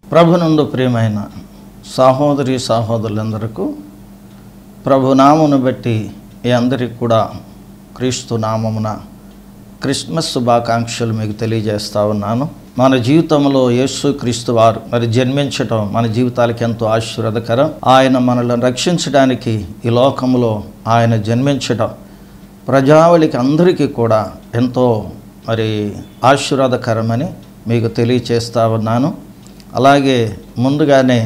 ప్రభునందు ప్రియమైన సహోదరి సహోదరులందరికీ ప్రభునామమును బట్టి మీ అందరికీ కూడా క్రీస్తు నామమున క్రిస్మస్ శుభాకాంక్షలు మీకు తెలియజేస్తా ఉన్నాను. మన జీవితంలో యేసు క్రీస్తు వారు జన్మించటం మన జీవితాలకు ఎంతో ఆశీర్వాదకరం. ఆయన మనల్ని రక్షించడానికి ఈ లోకంలో ఆయన జన్మించటం ప్రజావళికి అందరికీ కూడా ఎంతో ఆశీర్వాదకరమని మీకు తెలియచేస్తా ఉన్నాను. అలాగే ముందుగానే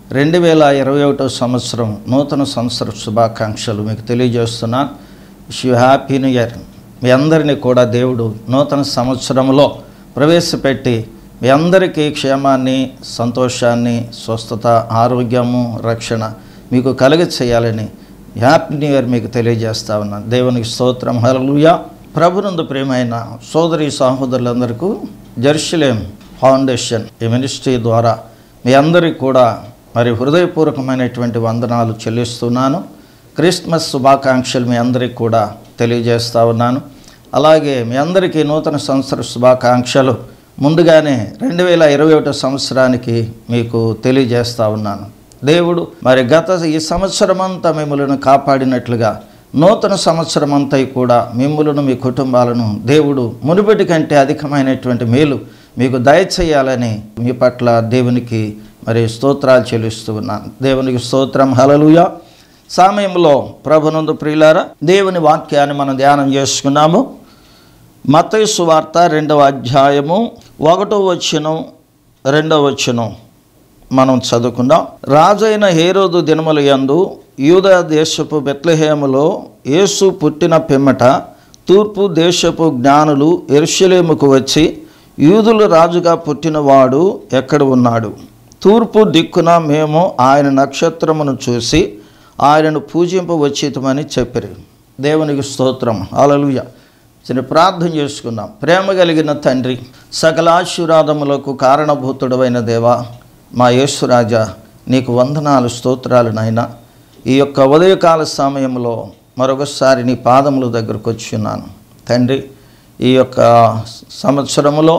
2021 సంవత్సరం నూతన సంవత్సర శుభాకాంక్షలు మీకు తెలియజేస్తున్నాను. Happy new year. మీ అందరినీ కూడా దేవుడు నూతన సంవత్సరంలో ప్రవేశపెట్టి మీ అందరికీ క్షేమాన్ని, సంతోషాన్ని, స్వస్థత, ఆరోగ్యము, రక్షణ మీకు కలుగ చేయాలని హ్యాపీ న్యూ ఇయర్ మీకు తెలియజేస్తా ఉన్నాను. దేవునికి స్తోత్రం. హల్లెలూయా. ప్రభునందు ప్రియమైన సోదరి సహోదరులందరికీ జెరూసలేం ఫౌండేషన్ ఈ మినిస్ట్రీ ద్వారా మీ అందరికీ కూడా హృదయపూర్వకమైనటువంటి వందనాలు చెల్లిస్తున్నాను. క్రిస్మస్ శుభాకాంక్షలు మీ అందరికీ కూడా తెలియజేస్తా ఉన్నాను. అలాగే మీ అందరికీ నూతన సంవత్సర శుభాకాంక్షలు ముందుగానే 2021 సంవత్సరానికి మీకు తెలియజేస్తా ఉన్నాను. దేవుడు గత ఈ సంవత్సరం అంతా మిమ్మల్ని కాపాడినట్లుగా నూతన సంవత్సరం అంతా కూడా మిమ్మల్ని మీ కుటుంబాలను దేవుడు మునుపటి కంటే అధికమైనటువంటి మేలు మీకు దయచేయాలని మీ పట్ల దేవునికి స్తోత్రాలు చెల్లిస్తూ ఉన్నాను. దేవునికి స్తోత్రం. హల్లెలూయా. సమయంలో ప్రభునందు ప్రియులారా, దేవుని వాక్యాన్ని మనం ధ్యానం చేసుకున్నాము. మత్తయి సువార్త 2వ అధ్యాయము 1వ వచనం 2వ వచనం మనం చదువుకుందాం. రాజైన హేరోదు దినముల యందు యూదా దేశపు బెత్లెహేములో యేసు పుట్టిన పిమ్మట తూర్పు దేశపు జ్ఞానులు యెరూషలేముకు వచ్చి, యూదుల రాజుగా పుట్టినవాడు ఎక్కడ ఉన్నాడు? తూర్పు దిక్కున మేము ఆయన నక్షత్రమును చూసి ఆయనను పూజింపవచ్చితమని చెప్పారు. దేవునికి స్తోత్రం. హల్లెలూయా. చిన్న ప్రార్థన చేసుకుందాం. ప్రేమ కలిగిన తండ్రి, సకల ఆశీర్వాదములకు కారణభూతుడైన దేవా, మా యేసురాజా, నీకు వందనాలు, స్తోత్రాలు నాయనా. ఈ యొక్క ఉదయకాల సమయంలో మరొకసారి నీ పాదముల దగ్గరకు వచ్చి ఉన్నాను తండ్రి. ఈ యొక్క సంవత్సరములో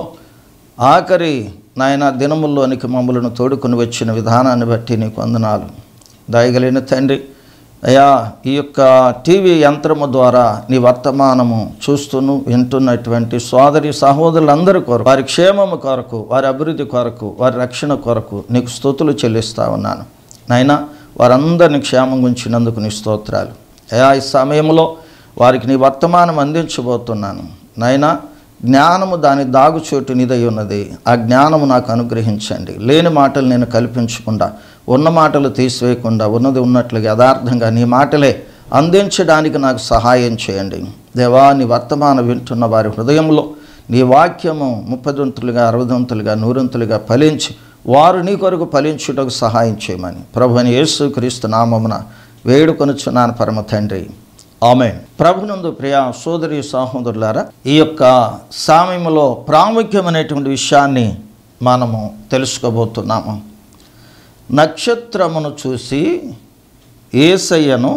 ఆఖరి నాయన దినముల్లోనికి మమ్మలను తోడుకొని వచ్చిన విధానాన్ని బట్టి నీకు వందనాలు. దయగలిగిన తండ్రి, అయ్యా, ఈ యొక్క టీవీ యంత్రము ద్వారా నీ వర్తమానము చూస్తూను వింటున్నటువంటి సోదరి సహోదరులందరి కొరకు, వారి క్షేమము కొరకు, వారి అభివృద్ధి కొరకు, వారి రక్షణ కొరకు నీకు స్తుతులు చెల్లిస్తా ఉన్నాను నాయనా. వారందరినీ క్షేమం ఉంచినందుకు నీ స్తోత్రాలు. అయ్యా, ఈ సమయంలో వారికి నీ వర్తమానం అందించబోతున్నాను నాయనా. జ్ఞానము దాని దాగుచోటు నీదై ఉన్నది. ఆ జ్ఞానము నాకు అనుగ్రహించండి. లేని మాటలు నేను కల్పించకుండా, ఉన్న మాటలు తీసివేయకుండా, ఉన్నది ఉన్నట్లుగా యథార్థంగా నీ మాటలే అందించడానికి నాకు సహాయం చేయండి దేవా. నీ వర్తమానం వింటున్న వారి హృదయంలో నీ వాక్యము 30 60 100 ఫలించి వారు నీ కొరకు ఫలించుటకు సహాయం చేయమని ప్రభుని యేసుక్రీస్తు నామమున వేడుకొనుచున్నాను పరమ తండ్రి. ఆమేన్. ప్రభునందు ప్రియ సోదరి సహోదరులారా, ఈ యొక్క సమయంలో ప్రాముఖ్యమైనటువంటి విషయాన్ని మనము తెలుసుకోబోతున్నాము. నక్షత్రమును చూసి యేసయ్యను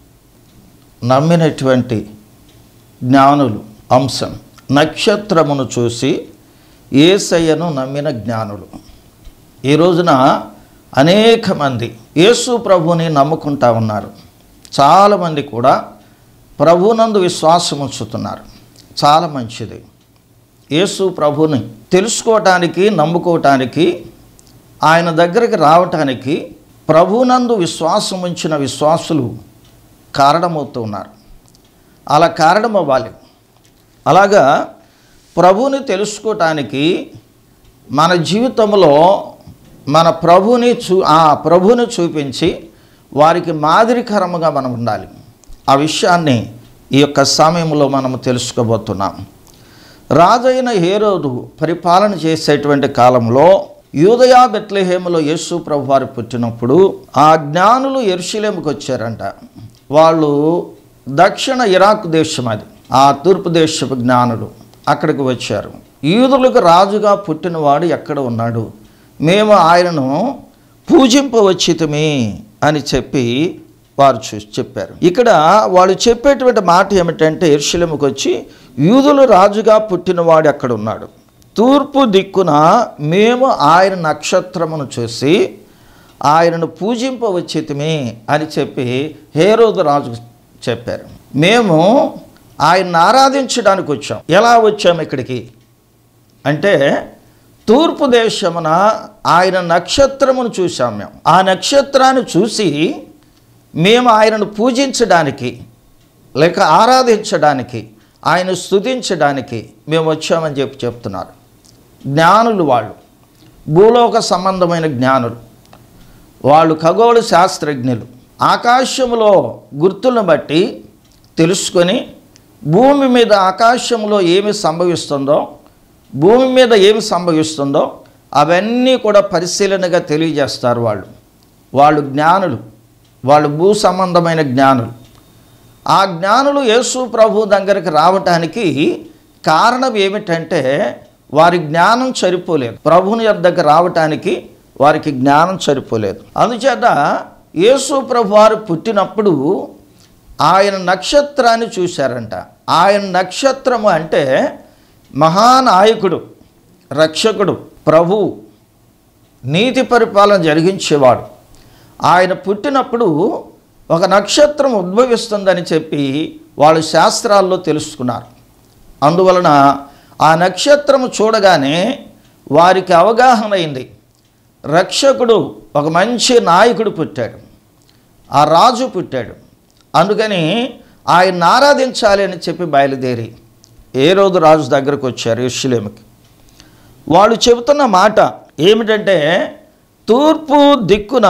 నమ్మినటువంటి జ్ఞానులు అంశం. నక్షత్రమును చూసి యేసయ్యను నమ్మిన జ్ఞానులు. ఈ రోజున అనేక మంది యేసు ప్రభుని నమ్ముకుంటా ఉన్నారు. చాలామంది కూడా ప్రభునందు విశ్వాసం ఉంచుతున్నారు. చాలా మంచిది. యేసు ప్రభుని తెలుసుకోవటానికి, నమ్ముకోవటానికి, ఆయన దగ్గరికి రావటానికి ప్రభునందు విశ్వాసం ఉంచిన విశ్వాసులు కారణమవుతూ ఉన్నారు. అలా కారణమవ్వాలి. అలాగా ప్రభుని తెలుసుకోవటానికి మన జీవితంలో మన ప్రభుని చూపించి వారికి మాదిరికరముగా మనం ఉండాలి. ఆ విషయాన్ని ఈ యొక్క సమయంలో మనము తెలుసుకోబోతున్నాం. రాజైన హేరోదు పరిపాలన చేసేటువంటి కాలంలో యూదయ బెత్లెహేములో యేసు ప్రభు వారు పుట్టినప్పుడు ఆ జ్ఞానులు యెరూషలేముకు వచ్చారంట. వాళ్ళు దక్షిణ ఇరాక్ దేశం, అది ఆ తూర్పు దేశపు జ్ఞానులు అక్కడికి వచ్చారు. యూదులకు రాజుగా పుట్టినవాడు ఎక్కడ ఉన్నాడు? మేము ఆయనను పూజింపవచ్చితమే అని చెప్పి వారు చెప్పారు. ఇక్కడ వాళ్ళు చెప్పేటువంటి మాట ఏమిటంటే, యెరూషలేముకు వచ్చి యూదులు రాజుగా పుట్టినవాడు ఎక్కడ ఉన్నాడు? తూర్పు దిక్కున మేము ఆయన నక్షత్రమును చూసి ఆయనను పూజింపవచ్చితిమి అని చెప్పి హేరోదు రాజు చెప్పారు. మేము ఆయన్ని ఆరాధించడానికి వచ్చాం. ఎలా వచ్చాము ఇక్కడికి అంటే తూర్పు దేశమున ఆయన నక్షత్రమును చూసాం. మేము ఆ నక్షత్రాన్ని చూసి మేము ఆయనను పూజించడానికి లేక ఆరాధించడానికి, ఆయన స్తుతించడానికి మేము వచ్చామని చెప్తున్నారు. జ్ఞానులు వాళ్ళు, భూలోక సంబంధమైన జ్ఞానులు, వాళ్ళు ఖగోళ శాస్త్రజ్ఞులు. ఆకాశంలో గుర్తులను బట్టి తెలుసుకొని భూమి మీద ఆకాశంలో ఏమి సంభవిస్తుందో, భూమి మీద ఏమి సంభవిస్తుందో అవన్నీ కూడా పరిశీలనగా తెలియజేస్తారు. వాళ్ళు జ్ఞానులు, వాళ్ళు భూ సంబంధమైన జ్ఞానులు. ఆ జ్ఞానులు యేసు ప్రభు దగ్గరికి రావటానికి కారణం ఏమిటంటే వారి జ్ఞానం సరిపోలేదు. ప్రభుని యొద్దకు రావటానికి వారికి జ్ఞానం సరిపోలేదు. అందుచేత యేసు ప్రభు వారు పుట్టినప్పుడు ఆయన నక్షత్రాన్ని చూశారంట. ఆయన నక్షత్రము అంటే మహానాయకుడు, రక్షకుడు, ప్రభు, నీతి పరిపాలన జరిగించేవాడు. ఆయన పుట్టినప్పుడు ఒక నక్షత్రం ఉద్భవిస్తుందని చెప్పి వాళ్ళు శాస్త్రాల్లో తెలుసుకున్నారు. అందువలన ఆ నక్షత్రము చూడగానే వారికి అవగాహన అయింది, రక్షకుడు, ఒక మంచి నాయకుడు పుట్టాడు, ఆ రాజు పుట్టాడు, అందుకని ఆయన్ని ఆరాధించాలి అని చెప్పి బయలుదేరి హేరోదు రాజు దగ్గరకు వచ్చారు యెరూషలేముకి. వాళ్ళు చెబుతున్న మాట ఏమిటంటే తూర్పు దిక్కున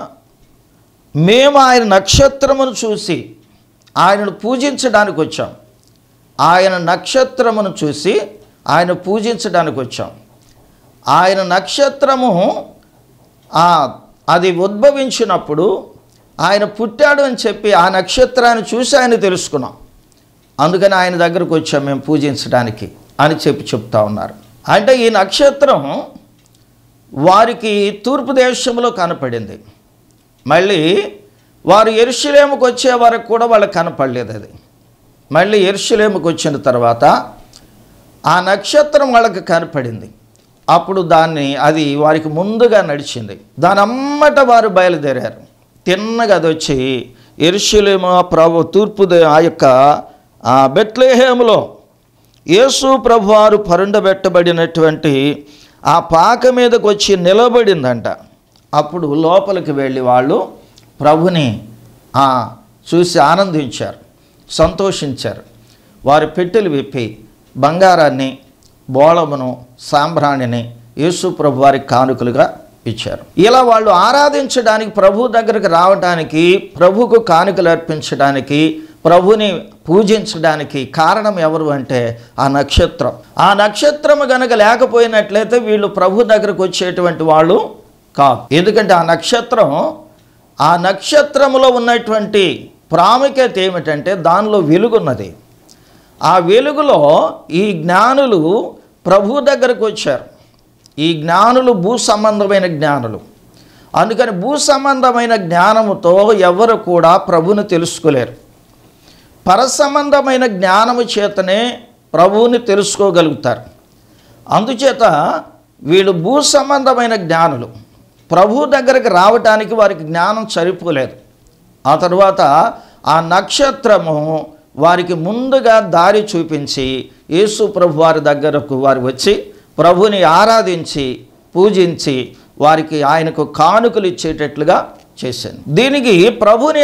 మేము ఆయన నక్షత్రమును చూసి ఆయనను పూజించడానికి వచ్చాం. ఆయన నక్షత్రమును చూసి ఆయన పూజించడానికి వచ్చాం. ఆయన నక్షత్రము అది ఉద్భవించినప్పుడు ఆయన పుట్టాడు అని చెప్పి ఆ నక్షత్రాన్ని చూసి ఆయన తెలుసుకున్నాం. అందుకని ఆయన దగ్గరకు వచ్చాం మేము పూజించడానికి అని చెప్తా ఉన్నారు. అంటే ఈ నక్షత్రం వారికి తూర్పు దేశంలో కనపడింది. మళ్ళీ వారు యెరూషలేముకు వచ్చే వరకు కూడా వాళ్ళకి కనపడలేదు. అది మళ్ళీ యెరూషలేముకు వచ్చిన తర్వాత ఆ నక్షత్రం వాళ్ళకి కనపడింది. అప్పుడు అది వారికి ముందుగా నడిచింది. దాని అమ్మట వారు బయలుదేరారు. తిన్నగా అది వచ్చి యెరూషలేము తూర్పు ఆ యొక్క బెత్లెహేములో యేసు ప్రభువారు పరుండబెట్టబడినటువంటి ఆ పాక మీదకు వచ్చి నిలబడిందంట. అప్పుడు లోపలికి వెళ్ళి వాళ్ళు ప్రభుని చూసి ఆనందించారు, సంతోషించారు. వారి పెట్టెలు విప్పి బంగారాన్ని, బోళమును, సాంబ్రాణిని యేసు ప్రభు వారికి కానుకలుగా ఇచ్చారు. ఇలా వాళ్ళు ఆరాధించడానికి, ప్రభు దగ్గరకు రావడానికి, ప్రభుకు కానుకలు అర్పించడానికి, ప్రభుని పూజించడానికి కారణం ఎవరు అంటే ఆ నక్షత్రం. ఆ నక్షత్రము గనక లేకపోయినట్లయితే వీళ్ళు ప్రభు దగ్గరకు వచ్చేటువంటి వాళ్ళు కాదు. ఎందుకంటే ఆ నక్షత్రములో ఉన్నటువంటి ప్రాముఖ్యత ఏమిటంటే దానిలో వెలుగున్నది. ఆ వెలుగులో ఈ జ్ఞానులు ప్రభు దగ్గరకు వచ్చారు. ఈ జ్ఞానులు భూ సంబంధమైన జ్ఞానులు. అందుకని భూ సంబంధమైన జ్ఞానముతో ఎవరు కూడా ప్రభువుని తెలుసుకోలేరు. పరసంబంధమైన జ్ఞానము చేతనే ప్రభువుని తెలుసుకోగలుగుతారు. అందుచేత వీళ్ళు భూ సంబంధమైన జ్ఞానులు. ప్రభు దగ్గరికి రావటానికి వారికి జ్ఞానం సరిపోలేదు. ఆ తరువాత ఆ నక్షత్రము వారికి ముందుగా దారి చూపించి యేసు ప్రభు వారి దగ్గరకు వారు వచ్చి ప్రభుని ఆరాధించి పూజించి వారికి ఆయనకు కానుకలు ఇచ్చేటట్లుగా చేశాను. దీనికి ప్రభుని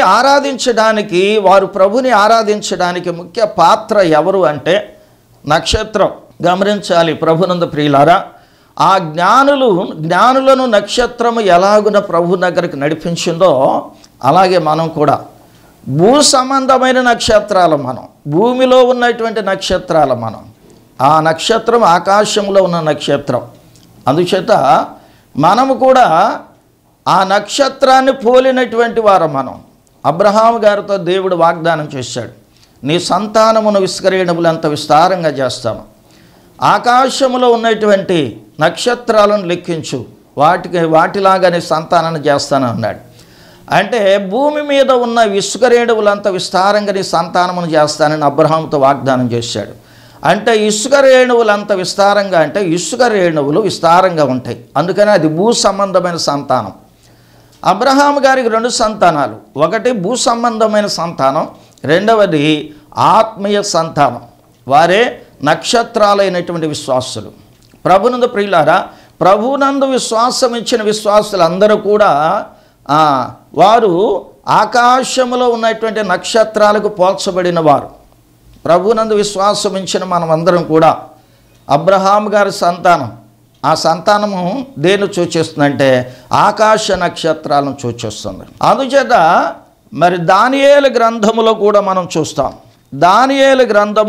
ఆరాధించడానికి ముఖ్య పాత్ర ఎవరు అంటే నక్షత్రం. గమనించాలి ప్రభునందు ప్రియులారా, ఆ జ్ఞానులను నక్షత్రము ఎలాగున ప్రభు దగ్గరికి నడిపించిందో అలాగే మనం కూడా భూ సంబంధమైన నక్షత్రాలు, మనం భూమిలో ఉన్నటువంటి నక్షత్రాలు, మనం ఆ నక్షత్రం ఆకాశంలో ఉన్న నక్షత్రం. అందుచేత మనము కూడా ఆ నక్షత్రాన్ని పోలినటువంటి వారు. మనం అబ్రహాము గారితో దేవుడు వాగ్దానం చేశాడు, నీ సంతానమును విస్కరేణులంత విస్తారంగా చేస్తాము, ఆకాశములో ఉన్నటువంటి నక్షత్రాలను లెక్కించు, వాటిలాగానే సంతానాన్ని చేస్తాను అన్నాడు. అంటే భూమి మీద ఉన్న ఇసుక రేణువులంత విస్తారంగా నీ సంతానమును చేస్తానని అబ్రహాముతో వాగ్దానం చేశాడు. అంటే ఇసుక రేణువులు అంత విస్తారంగా, అంటే ఇసుక రేణువులు విస్తారంగా ఉంటాయి. అందుకని అది భూ సంబంధమైన సంతానం. అబ్రహాము గారికి 2 సంతానాలు, ఒకటి భూ సంబంధమైన సంతానం, రెండవది ఆత్మీయ సంతానం. వారే నక్షత్రాలైనటువంటి విశ్వాసులు. ప్రభునందు ప్రియులారా, ప్రభునందు విశ్వాసం ఇచ్చిన విశ్వాసులు అందరూ కూడా వారు ఆకాశములో ఉన్నటువంటి నక్షత్రాలకు పోల్చబడిన వారు. ప్రభునందు విశ్వాసం ఇచ్చిన మనం అందరం కూడా అబ్రహాము గారి సంతానం. ఆ సంతానము దేన్ని సూచిస్తుందంటే ఆకాశ నక్షత్రాలను సూచిస్తుంది. అందుచేత మరి దానియేలు గ్రంథములో కూడా మనం చూస్తాం. దానియేలు గ్రంథం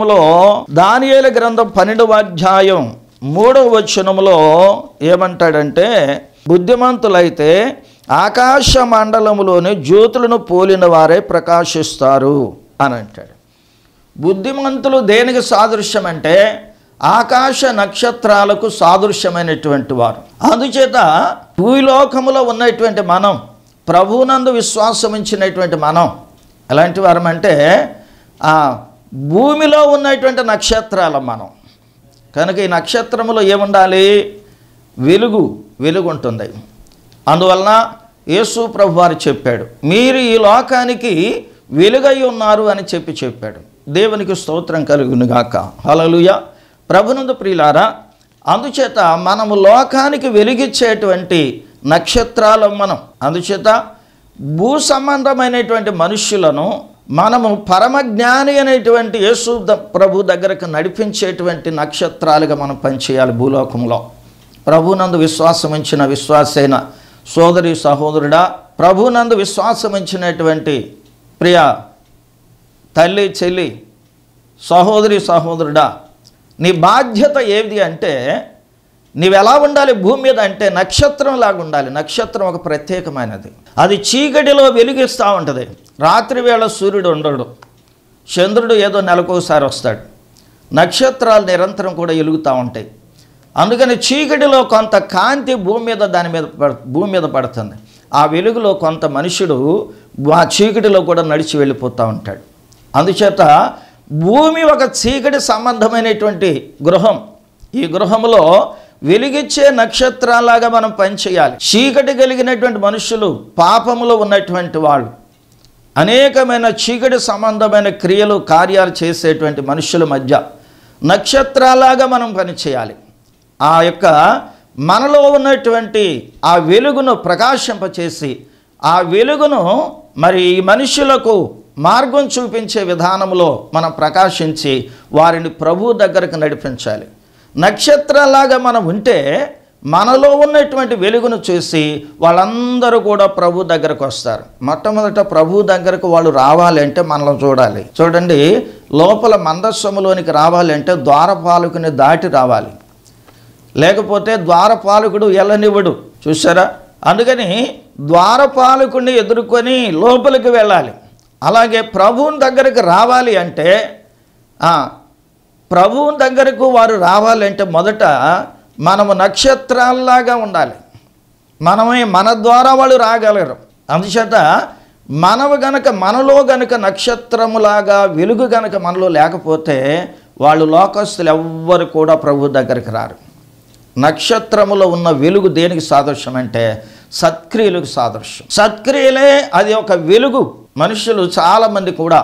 12వ అధ్యాయం 3వ వచనములో ఏమంటాడంటే, బుద్ధిమంతులైతే ఆకాశ మండలములోని జ్యోతులను పోలిన వారే ప్రకాశిస్తారు అని అంటాడు. బుద్ధిమంతులు దేనికి సాదృశ్యం అంటే ఆకాశ నక్షత్రాలకు సాదృశ్యమైనటువంటి వారు. అందుచేత భూలోకములో ఉన్నటువంటి మనం, ప్రభువునందు విశ్వాసం ఉంచినటువంటి మనం ఎలాంటి వారం అంటే భూమిలో ఉన్నటువంటి నక్షత్రాలం మనం. కనుక ఈ నక్షత్రములో ఏముండాలి? వెలుగు ఉంటుంది. అందువలన యేసు ప్రభు వారు చెప్పాడు, మీరు ఈ లోకానికి వెలుగై ఉన్నారు అని చెప్పాడు. దేవునికి స్తోత్రం కలుగునుగాక. హల్లెలూయా. ప్రభునందు ప్రియులారా, అందుచేత మనము లోకానికి వెలిగించేటువంటి నక్షత్రాలం మనం. అందుచేత భూ సంబంధమైనటువంటి మనుష్యులను మనము పరమజ్ఞాని అనేటువంటి యేసు ప్రభు దగ్గరకు నడిపించేటువంటి నక్షత్రాలుగా మనం పనిచేయాలి భూలోకంలో. ప్రభునందు విశ్వాసం ఉంచిన విశ్వాసైన సోదరి సహోదరుడా, ప్రభునందు విశ్వాసం ఉంచినటువంటి ప్రియ తల్లి చెల్లి సహోదరి సహోదరుడా, నీ బాధ్యత ఏది అంటే నీవెలా ఉండాలి భూమి మీద అంటే నక్షత్రం లాగా ఉండాలి. నక్షత్రం ఒక ప్రత్యేకమైనది. అది చీకటిలో వెలిగిస్తూ ఉంటుంది. రాత్రి వేళ సూర్యుడు ఉండడు, చంద్రుడు ఏదో నెలకోసారి వస్తాడు. నక్షత్రాలు నిరంతరం కూడా వెలుగుతూ ఉంటాయి. అందుకని చీకటిలో కొంత కాంతి భూమి మీద పడుతుంది. ఆ వెలుగులో కొంత మనుషుడు ఆ చీకటిలో కూడా నడిచి వెళ్ళిపోతూ ఉంటాడు. అందుచేత భూమి ఒక చీకటి సంబంధమైనటువంటి గృహం. ఈ గృహంలో వెలిగించే నక్షత్రాలాగా మనం పనిచేయాలి. చీకటి కలిగినటువంటి మనుషులు, పాపములో ఉన్నటువంటి వాళ్ళు, అనేకమైన చీకటి సంబంధమైన క్రియలు కార్యాలు చేసేటువంటి మనుషుల మధ్య నక్షత్రాలాగా మనం పనిచేయాలి. ఆ యొక్క మనలో ఉన్నటువంటి ఆ వెలుగును ప్రకాశింపచేసి ఆ వెలుగును మరి ఈ మనుషులకు మార్గం చూపించే విధానంలో మనం ప్రకాశించి వారిని ప్రభు దగ్గరకు నడిపించాలి. నక్షత్రాలాగా మనం ఉంటే మనలో ఉన్నటువంటి వెలుగును చూసి వాళ్ళందరూ కూడా ప్రభు దగ్గరకు వస్తారు. మొట్టమొదట ప్రభు దగ్గరకు వాళ్ళు రావాలి అంటే మనలో చూడాలి. చూడండి, లోపల మందస్సములోనికి రావాలి అంటే ద్వారపాలకుని దాటి రావాలి, లేకపోతే ద్వారపాలకుడు ఎల్లనివ్వడు. చూసారా? అందుకని ద్వారపాలకుడిని ఎదుర్కొని లోపలికి వెళ్ళాలి. అలాగే ప్రభువుని దగ్గరికి రావాలి అంటే ప్రభువుని దగ్గరకు వారు రావాలంటే మొదట మనము నక్షత్రాల్లాగా ఉండాలి. మన ద్వారా వాళ్ళు రాగలరు. అందుచేత మనలో గనుక నక్షత్రములాగా వెలుగు గనుక మనలో లేకపోతే వాళ్ళు లోకస్తులు ఎవ్వరు కూడా ప్రభు దగ్గరికి రారు. నక్షత్రములో ఉన్న వెలుగు దేనికి సాదృశ్యం అంటే సత్క్రియలకు సాదృశ్యం. సత్క్రియలే అది ఒక వెలుగు. మనుషులు చాలామంది కూడా,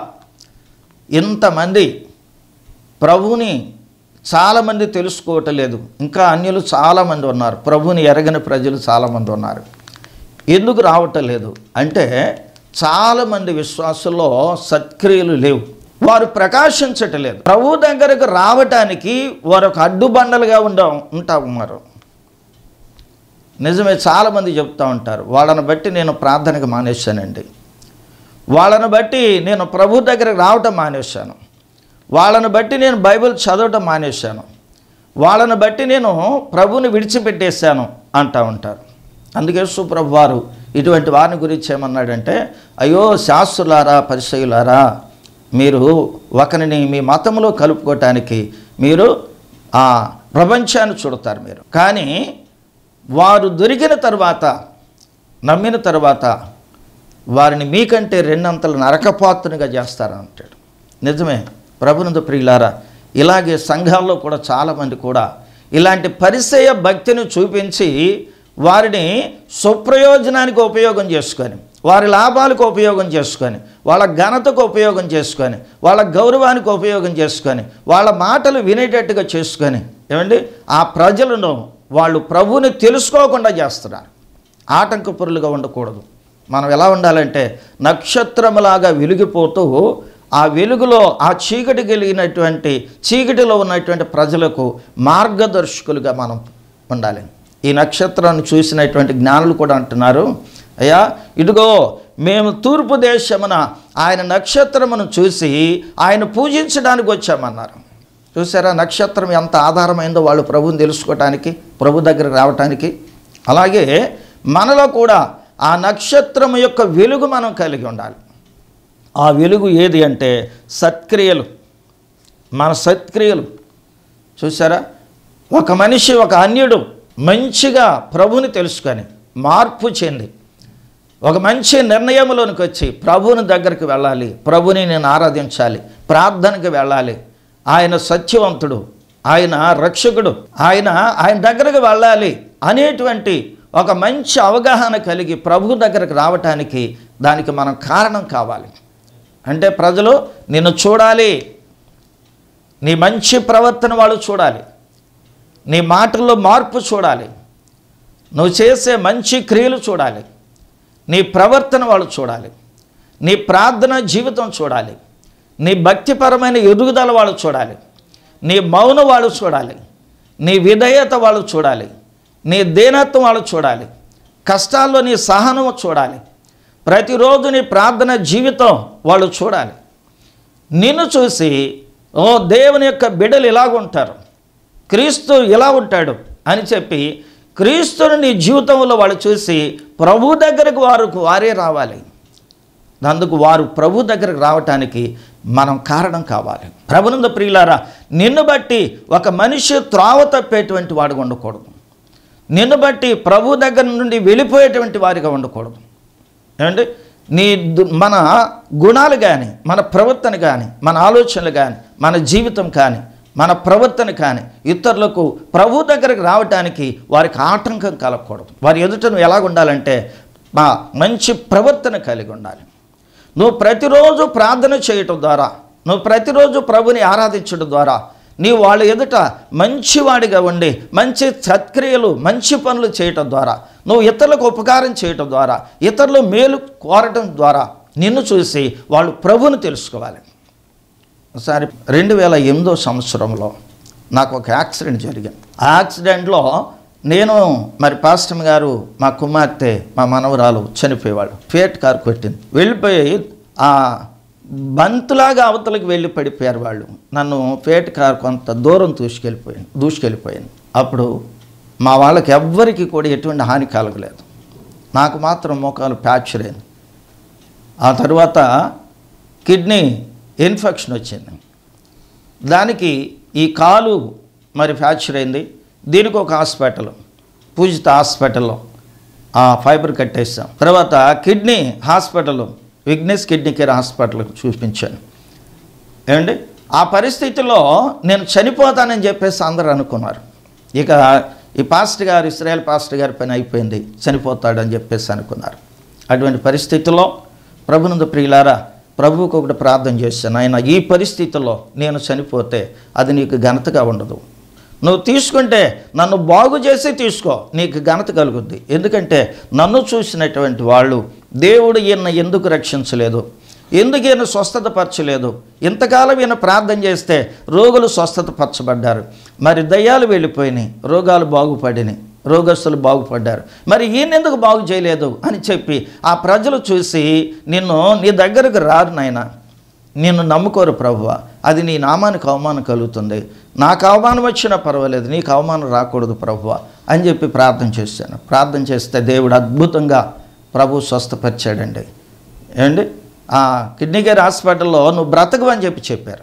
ఇంతమంది ప్రభుని చాలామంది తెలుసుకోవటం లేదు. ఇంకా అన్యులు చాలామంది ఉన్నారు, ప్రభుని ఎరగని ప్రజలు చాలామంది ఉన్నారు. ఎందుకు రావటం లేదు అంటే చాలామంది విశ్వాసుల్లో సత్క్రియలు లేవు, వారు ప్రకాశించటం లేదు. ప్రభు దగ్గరకు రావటానికి వారు ఒక అడ్డుబండలుగా ఉంటా ఉన్నారు. నిజమే, చాలామంది చెప్తూ ఉంటారు, వాళ్ళని బట్టి నేను ప్రార్థనకు మానేశానండి, వాళ్ళని బట్టి నేను ప్రభు దగ్గరకు రావటం మానేశాను, వాళ్ళని బట్టి నేను బైబిల్ చదవటం మానేశాను, వాళ్ళని బట్టి నేను ప్రభుని విడిచిపెట్టేశాను అంటూ ఉంటారు. అందుకే సుప్రభు వారు ఇటువంటి వారిని గురించి ఏమన్నాడంటే, అయ్యో శాస్త్రులారా, పరిసయ్యులారా, మీరు ఒకరిని మీ మతంలో కలుపుకోవటానికి మీరు ఆ ప్రపంచాన్ని చూడతారు మీరు, కానీ వారు దొరికిన తర్వాత, నమ్మిన తర్వాత వారిని మీకంటే రెండంతలు నరకపాత్రునిగా చేస్తారంటాడు. నిజమే ప్రభునందు ప్రియులారా, ఇలాగే సంఘాల్లో కూడా చాలామంది కూడా ఇలాంటి పరిసయ భక్తిని చూపించి వారిని స్వప్రయోజనానికి ఉపయోగం చేసుకొని, వారి లాభాలకు ఉపయోగం చేసుకొని, వాళ్ళ ఘనతకు ఉపయోగం చేసుకొని, వాళ్ళ గౌరవానికి ఉపయోగం చేసుకొని, వాళ్ళ మాటలు వినేటట్టుగా చేసుకొని ఏమండి ఆ ప్రజలను వాళ్ళు ప్రభువుని తెలుసుకోకుండా చేస్తున్నారు. ఆటంకపురులుగా ఉండకూడదు. మనం ఎలా ఉండాలంటే నక్షత్రములాగా వెలిగిపోతూ ఆ వెలుగులో ఆ చీకటి కలిగినటువంటి చీకటిలో ఉన్నటువంటి ప్రజలకు మార్గదర్శకులుగా మనం ఉండాలి. ఈ నక్షత్రాన్ని చూసినటువంటి జ్ఞానులు కూడా అంటున్నారు, అయ్యా ఇదిగో మేము తూర్పు దేశమున ఆయన నక్షత్రమును చూసి ఆయన పూజించడానికి వచ్చామన్నారు. చూసారా నక్షత్రం ఎంత ఆధారమైందో వాళ్ళు ప్రభువుని తెలుసుకోవటానికి, ప్రభు దగ్గరకు రావటానికి. అలాగే మనలో కూడా ఆ నక్షత్రం యొక్క వెలుగు మనం కలిగి ఉండాలి. ఆ వెలుగు ఏది అంటే సత్క్రియలు, మన సత్క్రియలు. చూసారా ఒక మనిషి, ఒక అన్యుడు మంచిగా ప్రభువుని తెలుసుకొని మార్పు చెంది ఒక మంచి నిర్ణయంలోనికి వచ్చి ప్రభువుని దగ్గరికి వెళ్ళాలి, ప్రభుని నేను ఆరాధించాలి, ప్రార్థనకి వెళ్ళాలి, ఆయన సత్యవంతుడు, ఆయన రక్షకుడు, ఆయన దగ్గరకు వెళ్ళాలి అనేటువంటి ఒక మంచి అవగాహన కలిగి ప్రభు దగ్గరకు రావటానికి దానికి మనం కారణం కావాలి. అంటే ప్రజలు నిన్ను చూడాలి, నీ మంచి ప్రవర్తన వాళ్ళు చూడాలి, నీ మాటల్లో మార్పు చూడాలి, నువ్వు చేసే మంచి క్రియలు చూడాలి, నీ ప్రవర్తన వాళ్ళు చూడాలి, నీ ప్రార్థన జీవితం చూడాలి, నీ భక్తిపరమైన ఎదుగుదల వాళ్ళు చూడాలి, నీ మౌనం వాళ్ళు చూడాలి, నీ విధేయత వాళ్ళు చూడాలి, నీ దీనత్వం వాళ్ళు చూడాలి, కష్టాల్లో నీ సహనం చూడాలి, ప్రతిరోజు నీ ప్రార్థన జీవితం వాళ్ళు చూడాలి. నిన్ను చూసి ఓ దేవుని యొక్క బిడ్డలు ఇలాగుంటారు, క్రీస్తు ఇలా ఉంటాడు అని చెప్పి క్రీస్తుని నీ జీవితంలో వాళ్ళు చూసి ప్రభు దగ్గరకు వారే రావాలి. అందుకు వారు ప్రభు దగ్గరకు రావటానికి మనం కారణం కావాలి. ప్రభునందు ప్రియులారా, నిన్ను బట్టి ఒక మనిషి త్రోవ తప్పేటువంటి వాడుగా ఉండకూడదు. నిన్ను బట్టి ప్రభు దగ్గర నుండి వెళ్ళిపోయేటువంటి వారిగా ఉండకూడదు. ఏమండి మన గుణాలు కానీ, మన ప్రవర్తన కానీ, మన ఆలోచనలు కానీ, మన జీవితం కానీ, మన ప్రవర్తన కానీ ఇతరులకు ప్రభు దగ్గరకు రావటానికి వారికి ఆటంకం కలగకూడదు. వారి ఎదుట నువ్వు ఎలాగ ఉండాలంటే మంచి ప్రవర్తన కలిగి ఉండాలి. నువ్వు ప్రతిరోజు ప్రార్థన చేయటం ద్వారా, నువ్వు ప్రతిరోజు ప్రభుని ఆరాధించడం ద్వారా నీవు వాళ్ళ ఎదుట మంచివాడిగా ఉండి మంచి సత్క్రియలు, మంచి పనులు చేయటం ద్వారా, నువ్వు ఇతరులకు ఉపకారం చేయటం ద్వారా, ఇతరులు మేలు కోరటం ద్వారా నిన్ను చూసి వాళ్ళు ప్రభుని తెలుసుకోవాలి. ఒకసారి 2008 సంవత్సరంలో నాకు ఒక యాక్సిడెంట్ జరిగింది. ఆ యాక్సిడెంట్లో నేను పాస్టర్ గారు, మా కుమార్తె, మా మనవరాలు చనిపోయేవాళ్ళు. ఫేట్ కారు కొట్టింది, వెళ్ళిపోయి ఆ బంతులాగా అవతలకి వెళ్ళి పడిపోయారు వాళ్ళు. నన్ను ఫేట్ కారు కొంత దూరం దూసుకెళ్ళిపోయింది. అప్పుడు మా వాళ్ళకి ఎవ్వరికి కూడా ఎటువంటి హాని కలగలేదు, నాకు మాత్రం మోకాలు ఫ్రాక్చర్ అయింది. ఆ తర్వాత కిడ్నీ ఇన్ఫెక్షన్ వచ్చింది, దానికి ఈ కాలు ఫ్రాక్చర్ అయింది. దీనికి ఒక హాస్పిటల్, పూజిత హాస్పిటల్లో ఫైబర్ కట్టేసాం. తర్వాత kidney hospital, Vignesh kidney care హాస్పిటల్కి చూపించాను. ఏమండి ఆ పరిస్థితిలో నేను చనిపోతానని చెప్పేసి అందరూ అనుకున్నారు. ఇక ఈ పాస్టర్ గారు, ఇశ్రాయేల్ పాస్టర్ గారి పని అయిపోయింది, చనిపోతాడని చెప్పేసి అనుకున్నారు. అటువంటి పరిస్థితుల్లో ప్రభునందు ప్రియులారా, ప్రభువుకు ఒకటి ప్రార్థన చేశాను, ఆయన ఈ పరిస్థితుల్లో నేను చనిపోతే అది నీకు ఘనతగా ఉండదు. నువ్వు తీసుకుంటే నన్ను బాగు చేసి తీసుకో, నీకు ఘనత కలుగుద్ది. ఎందుకంటే నన్ను చూసినటువంటి వాళ్ళు దేవుడు ఈయన ఎందుకు రక్షించలేదు, ఎందుకు ఈయన స్వస్థత పరచలేదు, ఇంతకాలం ఈయన ప్రార్థన చేస్తే రోగులు స్వస్థత పరచబడ్డారు, దయ్యాలు వెళ్ళిపోయినాయి, రోగాలు బాగుపడినాయి, రోగస్తులు బాగుపడ్డారు, ఈయన ఎందుకు బాగు చేయలేదు అని చెప్పి ఆ ప్రజలు చూసి నీ దగ్గరకు రారు నాయనా, నిన్ను నమ్ముకోరు ప్రభువా, అది నీ నామానికి అవమానం కలుగుతుంది, నాకు అవమానం వచ్చినా పర్వాలేదు, నీకు అవమానం రాకూడదు ప్రభువా అని చెప్పి ప్రార్థన చేశాను. ప్రార్థన చేస్తే దేవుడు అద్భుతంగా ప్రభు స్వస్థపరిచాడండి. ఏమండి ఆ కిడ్నీ కేర్ హాస్పిటల్లో నువ్వు బ్రతకవు అని చెప్పారు.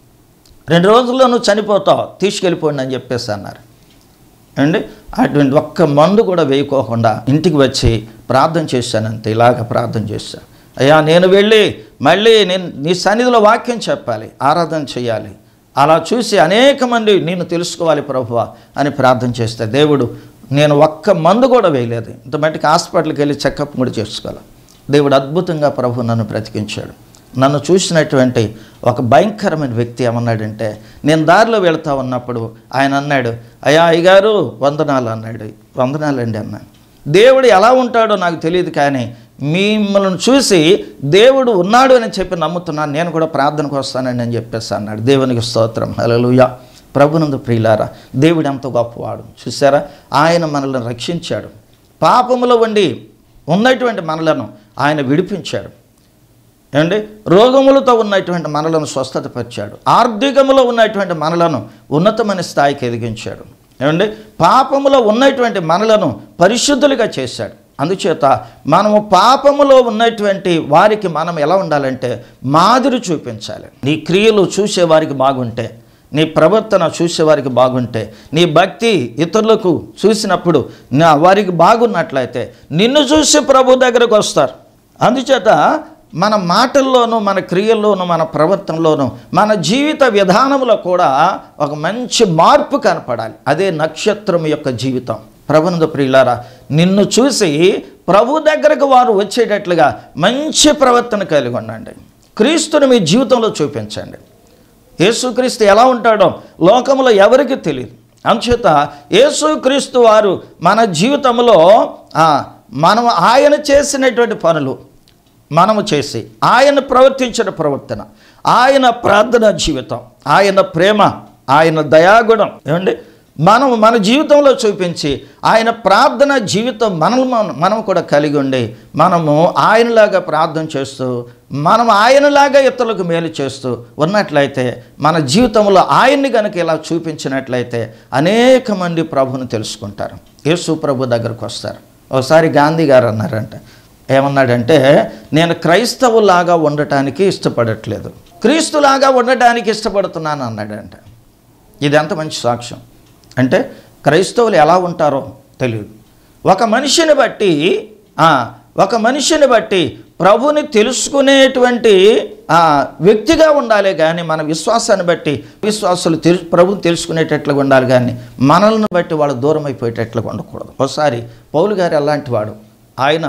2 రోజుల్లో నువ్వు చనిపోతావు, తీసుకెళ్ళిపోండి అని చెప్పేసి అన్నారు. అండి అటువంటి ఒక్క మందు కూడా వేయకోకుండా ఇంటికి వచ్చి ప్రార్థన చేశాను. అంతే, ఇలాగ ప్రార్థన చేశాను, అయ్యా నేను వెళ్ళి మళ్ళీ నేను నీ సన్నిధిలో వాక్యం చెప్పాలి, ఆరాధన చేయాలి, అలా చూసి అనేక మంది నేను తెలుసుకోవాలి ప్రభువా అని ప్రార్థన చేస్తే దేవుడు నేను ఒక్క మందు కూడా వేయలేదు, ఇంత మట్టికి హాస్పిటల్కి వెళ్ళి చెకప్ కూడా చేసుకోవాలి. దేవుడు అద్భుతంగా ప్రభు నన్ను బ్రతికించాడు. నన్ను చూసినటువంటి ఒక భయంకరమైన వ్యక్తి ఏమన్నాడంటే, నేను దారిలో వెళ్తా ఉన్నప్పుడు ఆయన అన్నాడు, అయ్యా అయ్యగారు వందనాలు అన్నాడు. వందనాలండి అన్నాను. దేవుడు ఎలా ఉంటాడో నాకు తెలియదు, కానీ మిమ్మల్ని చూసి దేవుడు ఉన్నాడు అని చెప్పి నమ్ముతున్నాను, నేను కూడా ప్రార్థనకు వస్తానండి అని చెప్పేసి అన్నాడు. దేవునికి స్తోత్రం, హల్లెలూయా. ప్రభునందు ప్రియులారా, దేవుడు ఎంత గొప్పవాడు చూసారా. ఆయన మనల్ని రక్షించాడు. పాపములో ఉండి ఉన్నటువంటి మనలను ఆయన విడిపించాడు. ఏమండి, రోగములతో ఉన్నటువంటి మనలను స్వస్థతపరిచాడు. ఆర్థికములో ఉన్నటువంటి మనలను ఉన్నతమైన స్థాయికి ఎదిగించాడు. ఏమండి, పాపములో ఉన్నటువంటి మనలను పరిశుద్ధులుగా చేశాడు. అందుచేత మనము పాపములో ఉన్నటువంటి వారికి మనం ఎలా ఉండాలంటే మాదిరి చూపించాలి. నీ క్రియలు చూసేవారికి బాగుంటే, నీ ప్రవర్తన చూసేవారికి బాగుంటే, నీ భక్తి ఇతరులకు చూసినప్పుడు వారికి బాగున్నట్లయితే నిన్ను చూసి ప్రభు దగ్గరకు వస్తారు. అందుచేత మన మాటల్లోనూ మన క్రియల్లోనూ మన ప్రవర్తనలోనూ మన జీవిత విధానంలో కూడా ఒక మంచి మార్పు కనపడాలి. అదే నక్షత్రం యొక్క జీవితం. ప్రభునందు ప్రియులారా, నిన్ను చూసి ప్రభు దగ్గరకు వారు వచ్చేటట్లుగా మంచి ప్రవర్తన కలిగి ఉండండి. క్రీస్తుని మీ జీవితంలో చూపించండి. యేసుక్రీస్తు ఎలా ఉంటాడో లోకంలో ఎవరికి తెలియదు. అందుచేత యేసుక్రీస్తు వారు మన జీవితంలో మనం ఆయన చేసినటువంటి పనులు మనము చేసి, ఆయన ప్రవర్తించిన ప్రవర్తన, ఆయన ప్రార్థన జీవితం, ఆయన ప్రేమ, ఆయన దయాగుణం ఏమండి మనము మన జీవితంలో చూపించి ఆయన ప్రార్థన జీవితం మనం కూడా కలిగి ఉండి మనము ఆయనలాగా ప్రార్థన చేస్తూ మనం ఆయనలాగా ఇతరులకు మేలు చేస్తూ ఉన్నట్లయితే మన జీవితంలో ఆయన్ని కనుక ఇలా చూపించినట్లయితే అనేక మంది ప్రభువుని తెలుసుకుంటారు, యేసు ప్రభు దగ్గరకు వస్తారు. ఒకసారి గాంధీ గారు అన్నారంట, ఏమన్నాడంటే, నేను క్రైస్తవులాగా ఉండటానికి ఇష్టపడట్లేదు, క్రీస్తులాగా ఉండటానికి ఇష్టపడుతున్నాను అన్నాడంట. ఇది ఎంత మంచి సాక్ష్యం అంటే క్రైస్తవులు ఎలా ఉంటారో తెలియదు. ఒక మనిషిని బట్టి ప్రభుని తెలుసుకునేటువంటి వ్యక్తిగా ఉండాలి, కానీ మన విశ్వాసాన్ని బట్టి విశ్వాసులు ప్రభుని తెలుసుకునేటట్లుగా ఉండాలి, కానీ మనల్ని బట్టి వాళ్ళు దూరం అయిపోయేటట్లుగా ఉండకూడదు. ఒకసారి పౌలు గారు అలాంటి వాడు. ఆయన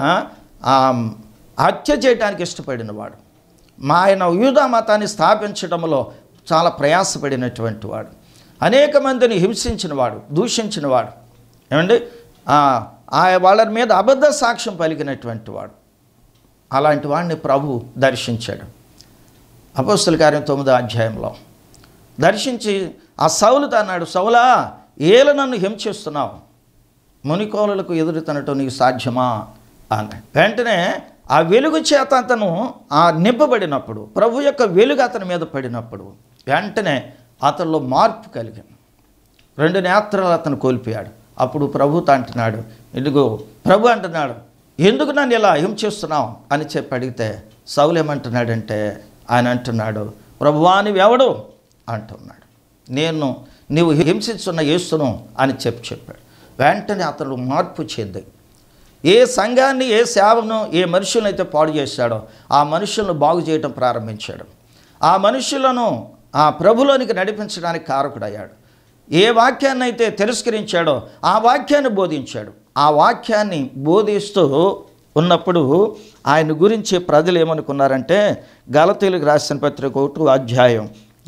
హత్య చేయడానికి ఇష్టపడినవాడు. ఆయన యూదా మతాన్ని స్థాపించడంలో చాలా ప్రయాసపడినటువంటి వాడు. అనేక మందిని హింసించినవాడు, దూషించినవాడు. ఏమండి, వాళ్ళ మీద అబద్ధ సాక్ష్యం పలికినటువంటి వాడు. అలాంటి వాడిని ప్రభు దర్శించాడు. అపోస్తల కార్యం 9వ అధ్యాయంలో దర్శించి ఆ సౌలుతో అన్నాడు, సౌలా ఏల నన్ను హింసిస్తున్నావు, మునికోలులకు ఎదురు తినటం నీకు సాధ్యమా అన్నాడు. వెంటనే ఆ వెలుగు చేత అతను నింపబడినప్పుడు, ప్రభు యొక్క వెలుగు అతని మీద పడినప్పుడు వెంటనే అతనిలో మార్పు కలిగింది. 2 నేత్రాలు అతను కోల్పోయాడు. అప్పుడు ప్రభుతో అంటున్నాడు, ఇదిగో ప్రభు అంటున్నాడు, ఎందుకు నన్ను ఇలా హింసిస్తున్నావు అని చెప్పి అడిగితే సౌలు ఏమంటున్నాడంటే, ఆయన అంటున్నాడు, ప్రభువా నీవెవడు అంటున్నాడు. నీవు హింసిస్తున్న యేసును అని చెప్పాడు. వెంటనే అతను మార్పు చెంది ఏ సంఘాన్ని, ఏ సేవను, ఏ మనుషులను అయితే పాడు చేశాడో ఆ మనుషులను బాగు చేయటం ప్రారంభించాడు. ఆ మనుషులను ఆ ప్రభులోనికి నడిపించడానికి కారకుడయ్యాడు. ఏ వాక్యాన్ని అయితే తిరస్కరించాడో ఆ వాక్యాన్ని బోధించాడు. ఆ వాక్యాన్ని బోధిస్తూ ఉన్నప్పుడు ఆయన గురించి ప్రజలు ఏమనుకున్నారంటే, గలతీయులకు రాసిన పత్రిక 1వ అధ్యాయం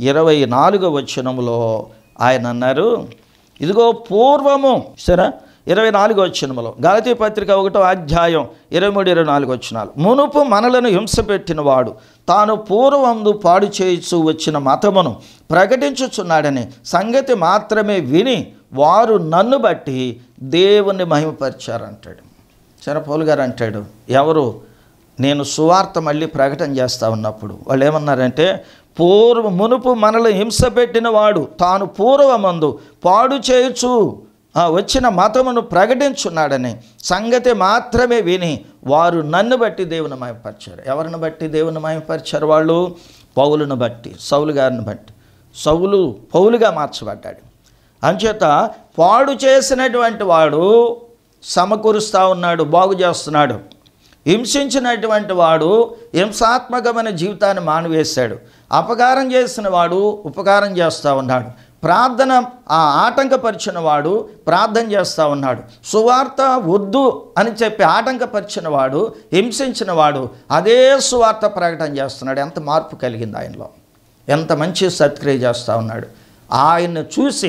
24వ వచనంలో ఆయన అన్నారు, ఇదిగో పూర్వము, సరే 24వ వచనంలో గలతీ పత్రిక 1వ అధ్యాయం 23-24 వచనాలు, మునుపు మనలను హింస పెట్టినవాడు తాను పూర్వందు పాడు చేయించు వచ్చిన మతమును ప్రకటించుచున్నాడని సంగతి మాత్రమే విని వారు నన్ను బట్టి దేవుణ్ణి మహిమపరిచారంటాడు. సరే పౌలు గారు అంటాడు, ఎవరు నేను సువార్త మళ్ళీ ప్రకటన చేస్తూ ఉన్నప్పుడు వాళ్ళు ఏమన్నారంటే, మునుపు మనల్ని హింస పెట్టిన వాడు తాను పూర్వమందు పాడు చేయుచు వచ్చిన మతమును ప్రకటించున్నాడని సంగతి మాత్రమే విని వారు నన్ను బట్టి దేవుని మహిమపరిచారు. ఎవరిని బట్టి దేవుని మహిమపరిచారు? వాళ్ళు పౌలును బట్టి, సౌలు గారిని బట్టి. సౌలు పౌలుగా మార్చబడ్డాడు. అంచేత పాడు చేసినటువంటి వాడు సమకూరుస్తూ ఉన్నాడు, బాగు చేస్తున్నాడు. హింసించినటువంటి వాడు హింసాత్మకమైన జీవితాన్ని మానివేశాడు. అపకారం చేసిన వాడు ఉపకారం చేస్తూ ఉన్నాడు. ప్రార్థన ఆటంకపరిచిన వాడు ప్రార్థన చేస్తూ ఉన్నాడు. సువార్త వద్దు అని చెప్పి ఆటంకపరిచిన వాడు, హింసించిన వాడు అదే సువార్త ప్రకటన చేస్తున్నాడు. ఎంత మార్పు కలిగింది ఆయనలో, ఎంత మంచి సత్క్రియ చేస్తూ ఉన్నాడు. ఆయన్ని చూసి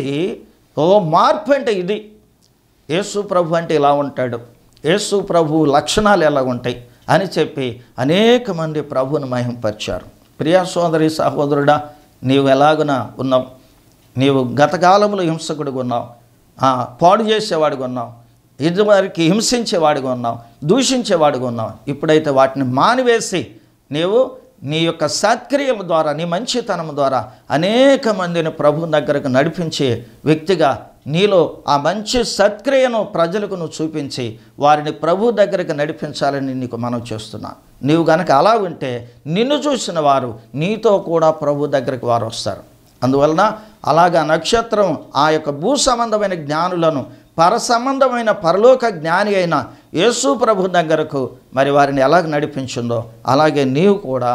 మార్పు అంటే ఇది, యేసు ప్రభు అంటే ఇలా ఉంటాడు, యేసు ప్రభు లక్షణాలు ఎలా ఉంటాయి అని చెప్పి అనేక మంది ప్రభువును మహింపరిచారు. ప్రియా సోదరి సహోదరుడా, నీవు ఎలాగున ఉన్నావు? నీవు గత కాలంలో హింసకుడిగా ఉన్నావు, పాడు చేసేవాడిగా ఉన్నావు, ఇదివరకు హింసించేవాడిగా ఉన్నావు, దూషించేవాడిగా ఉన్నావు. ఇప్పుడైతే వాటిని మానివేసి నీవు నీ యొక్క సత్క్రియల ద్వారా, నీ మంచితనం ద్వారా అనేక మందిని ప్రభు దగ్గరకు నడిపించే వ్యక్తిగా నీలో ఆ మంచి సత్క్రియను ప్రజలకు నువ్వు చూపించి వారిని ప్రభు దగ్గరికి నడిపించాలని నీకు మనవి చేస్తున్నా. నీవు గనక అలా ఉంటే నిన్ను చూసిన వారు నీతో కూడా ప్రభు దగ్గరికి వారు వస్తారు. అందువలన అలాగా నక్షత్రం ఆ యొక్క భూ సంబంధమైన జ్ఞానులను పరసంబంధమైన పరలోక జ్ఞాని అయిన యేసు ప్రభు దగ్గరకు మరి వారిని ఎలాగ నడిపించిందో అలాగే నీవు కూడా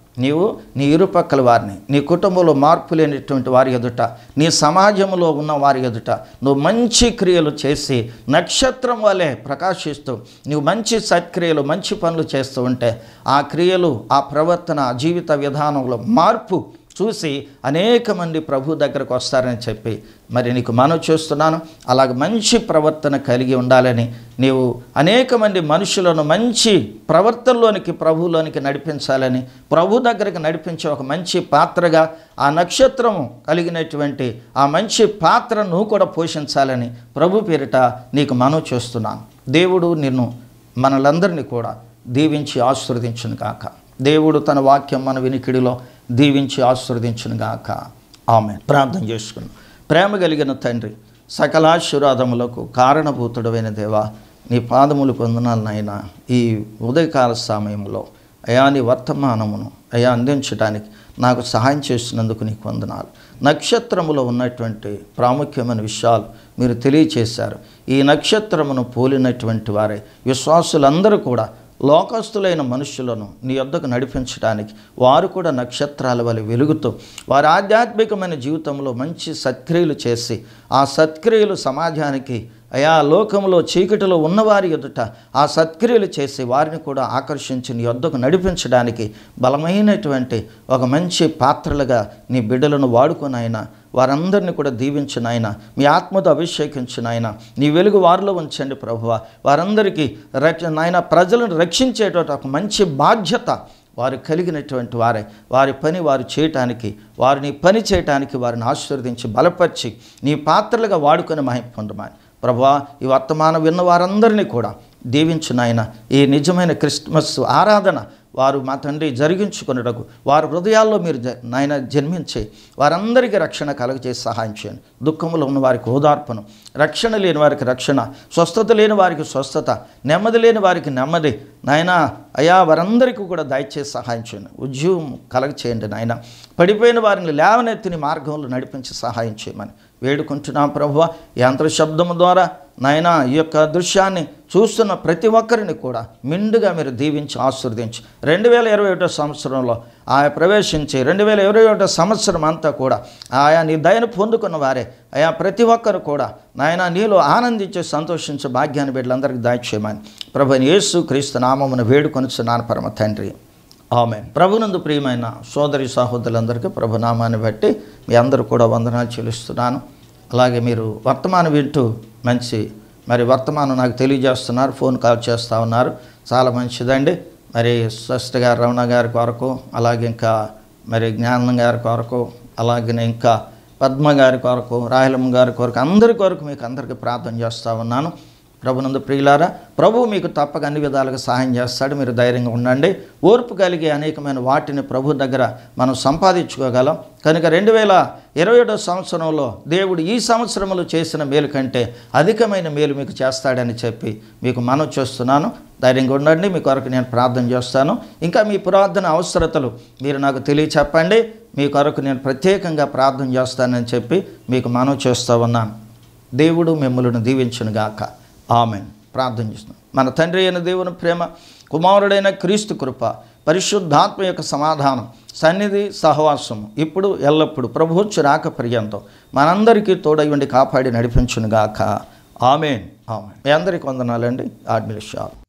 నీ ఇరుపక్కల వారిని, నీ కుటుంబంలో మార్పు లేనిటువంటి వారి ఎదుట, నీ సమాజంలో ఉన్న వారి ఎదుట నువ్వు మంచి క్రియలు చేసి నక్షత్రం వలె ప్రకాశిస్తూ నువ్వు మంచి సత్క్రియలు, మంచి పనులు చేస్తూ ఉంటే ఆ క్రియలు, ఆ ప్రవర్తన, ఆ జీవిత విధానంలో మార్పు చూసి అనేక మంది ప్రభు దగ్గరకు వస్తారని చెప్పి మరి నీకు మనవి చేస్తున్నాను. అలాగ మంచి ప్రవర్తన కలిగి ఉండాలని, నీవు అనేక మంది మనుషులను మంచి ప్రవర్తనలోనికి, ప్రభువులోనికి నడిపించాలని, ప్రభు దగ్గరికి నడిపించే ఒక మంచి పాత్రగా ఆ నక్షత్రము కలిగినటువంటి ఆ మంచి పాత్రను నువ్వు కూడా పోషించాలని ప్రభు పేరిట నీకు మనవి చేస్తున్నాను. దేవుడు నిన్ను మనలందరినీ కూడా దీవించి ఆశీర్వదించును గాక. దేవుడు తన వాక్యం మన వినికిడిలో దీవించి ఆశీర్వదించును గాక. ఆమేన్. ప్రార్థన చేసుకున్నాం. ప్రేమ కలిగిన తండ్రి, సకలాశీర్వాదములకు కారణభూతుడమైన దేవా, నీ పాదములకు వందనాలు నాయనా. ఈ ఉదయకాల సమయంలో అయా నీ వర్తమానమును అయా అందించడానికి నాకు సహాయం చేసినందుకు నీకు వందనాలు. నక్షత్రములో ఉన్నటువంటి ప్రాముఖ్యమైన విషయాలు మీరు తెలియచేశారు. ఈ నక్షత్రమును పోలినటువంటి వారే విశ్వాసులందరూ కూడా లోకస్తులైన మనుషులను నీ యొద్దకు నడిపించడానికి వారు కూడా నక్షత్రాల వలె వెలుగుతూ వారి ఆధ్యాత్మికమైన జీవితంలో మంచి సత్క్రియలు చేసి ఆ సత్క్రియలు సమాజానికి అయా లోకంలో చీకటిలో ఉన్నవారి ఎదుట ఆ సత్క్రియలు చేసి వారిని కూడా ఆకర్షించి నీ యొద్దకు నడిపించడానికి బలమైనటువంటి ఒక మంచి పాత్రలుగా నీ బిడ్డలను వాడుకునైనా వారందరినీ కూడా దీవించినైనా, మీ ఆత్మతో అభిషేకించినైనా, నీ వెలుగు వారిలో ఉంచండి ప్రభువా. వారందరికీ నాయన ప్రజలను రక్షించేటువంటి ఒక మంచి బాధ్యత వారు కలిగినటువంటి వారే. వారి పని వారు చేయటానికి, వారిని పని చేయటానికి వారిని ఆశీర్వదించి బలపరిచి నీ పాత్రలుగా వాడుకొని మహిమ పొందమని ప్రభువా. ఈ వర్తమానం విన్న వారందరినీ కూడా దీవించునైనా. ఈ నిజమైన క్రిస్మస్ ఆరాధన వారు మా తండ్రి జరిగించుకున్నటకు వారి హృదయాల్లో మీరు నాయన జన్మించి వారందరికీ రక్షణ కలుగజేసి సహాయం చేయండి. దుఃఖంలో ఉన్న వారికి ఓదార్పును, రక్షణ లేని వారికి రక్షణ, స్వస్థత లేని వారికి స్వస్థత, నెమ్మది లేని వారికి నెమ్మది నాయన అయా వారందరికీ కూడా దయచేసి సహాయం చేయండి. ఉద్యోగం కలగచేయండి నాయన. పడిపోయిన వారిని లేవనెత్తిని మార్గంలో నడిపించి సహాయం చేయమని వేడుకుంటున్నాం ప్రభువా. యంత్ర శబ్దము ద్వారా నాయన ఈ యొక్క దృశ్యాన్ని చూస్తున్న ప్రతి ఒక్కరిని కూడా మెండుగా మీరు దీవించి ఆశీర్వదించి 2021 సంవత్సరంలో ఆయా ప్రవేశించి 2021 సంవత్సరం అంతా కూడా ఆయా నీ దయను పొందుకున్న వారే ఆయా ప్రతి ఒక్కరు కూడా నాయన నీలో ఆనందించి సంతోషించే భాగ్యాన్ని బిడ్డలందరికీ దయచేయమని ప్రభువైన యేసు క్రీస్తు నామమున వేడుకొనుచున్నాను పరమ తండ్రి. ఆమేన్. ప్రభునందు ప్రియమైన సోదరి సహోదరులందరికీ ప్రభునామాన్ని బట్టి మీ అందరూ కూడా వందనాలు చెల్లిస్తున్నాను. అలాగే మీరు వర్తమానం వింటూ మంచి మరి వర్తమానం నాకు తెలియజేస్తున్నారు, ఫోన్ కాల్ చేస్తూ ఉన్నారు. చాలా మంచిదండి. మరి స్వస్థ గారు, రమణ గారి కొరకు, అలాగే ఇంకా మరి జ్ఞానం గారి కొరకు, అలాగే ఇంకా పద్మ గారి కొరకు, రాయలమ్మ గారి కొరకు, అందరి కొరకు మీకు అందరికీ ప్రార్థన చేస్తూ ఉన్నాను. ప్రభునందు ప్రియులారా, ప్రభువు మీకు తప్పక అన్ని విధాలుగా సహాయం చేస్తాడు. మీరు ధైర్యంగా ఉండండి. ఓర్పు కలిగి అనేకమైన వాటిని ప్రభు దగ్గర మనం సంపాదించుకోగలం. కనుక 2021 సంవత్సరంలో దేవుడు ఈ సంవత్సరంలో చేసిన మేలు కంటే అధికమైన మేలు మీకు చేస్తాడని చెప్పి మీకు మనవి చేస్తున్నాను. ధైర్యంగా ఉండండి. మీ కొరకు నేను ప్రార్థన చేస్తాను. ఇంకా మీ ప్రార్థన అవసరతలు మీరు నాకు తెలియచెప్పండి. మీ కొరకు నేను ప్రత్యేకంగా ప్రార్థన చేస్తానని చెప్పి మీకు మనవి చేస్తూ ఉన్నాను. దేవుడు మిమ్మల్ని దీవించును గాక. ఆమేన్. ప్రార్థన చేస్తున్నాం. మన తండ్రి అయిన దేవుని ప్రేమ, కుమారుడైన క్రీస్తు కృప, పరిశుద్ధాత్మ యొక్క సమాధానం, సన్నిధి, సహవాసం ఇప్పుడు ఎల్లప్పుడు ప్రభువు రాక పర్యంతం మనందరికీ తోడై ఉండి కాపాడి నడిపించునుగాక. ఆమేన్. ఆమేన్. మీ అందరికీ వందనాలండి. God bless you all.